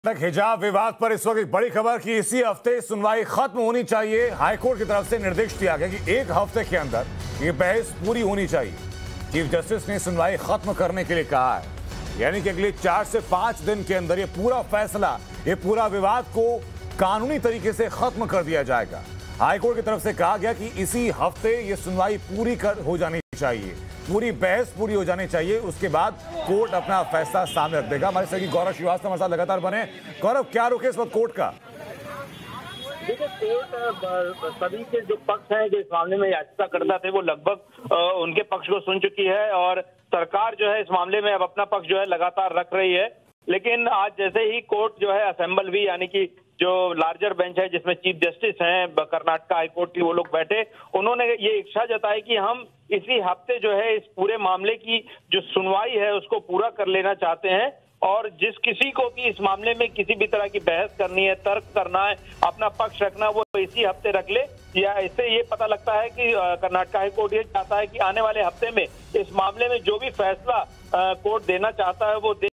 हिजाब विवाद पर इस वक्त एक बड़ी खबर कि इसी हफ्ते सुनवाई खत्म होनी चाहिए। हाईकोर्ट की तरफ से निर्देश दिया गया कि एक हफ्ते के अंदर ये बहस पूरी होनी चाहिए। चीफ जस्टिस ने सुनवाई खत्म करने के लिए कहा है, यानी कि अगले 4 से 5 दिन के अंदर ये पूरा फैसला, ये पूरा विवाद को कानूनी तरीके से खत्म कर दिया जाएगा। हाईकोर्ट की तरफ से कहा गया कि इसी हफ्ते ये सुनवाई पूरी हो जानी चाहिए, पूरी बहस पूरी हो जानी चाहिए। उसके बाद कोर्ट अपना फैसला सामने रख देगा। हमारे सहयोगी गौरव श्रीवास्तव हमारे साथ लगातार बने। गौरव, क्या रुके इस वक्त कोर्ट का? देखिए, कोर्ट सभी के जो पक्ष हैं, जो इस मामले में याचिकाकर्ता थे, वो लगभग उनके पक्ष को सुन चुकी है और सरकार जो है इस मामले में अब अपना पक्ष जो है लगातार रख रही है। लेकिन आज जैसे ही कोर्ट जो है असेंबल हुई, यानी कि जो लार्जर बेंच है जिसमें चीफ जस्टिस हैं कर्नाटक हाईकोर्ट की, वो लोग बैठे, उन्होंने ये इच्छा जताई कि हम इसी हफ्ते जो है इस पूरे मामले की जो सुनवाई है उसको पूरा कर लेना चाहते हैं। और जिस किसी को भी इस मामले में किसी भी तरह की बहस करनी है, तर्क करना है, अपना पक्ष रखना, वो इसी हफ्ते रख ले। या इससे ये पता लगता है कि कर्नाटक हाईकोर्ट ये चाहता है कि आने वाले हफ्ते में इस मामले में जो भी फैसला कोर्ट देना चाहता है वो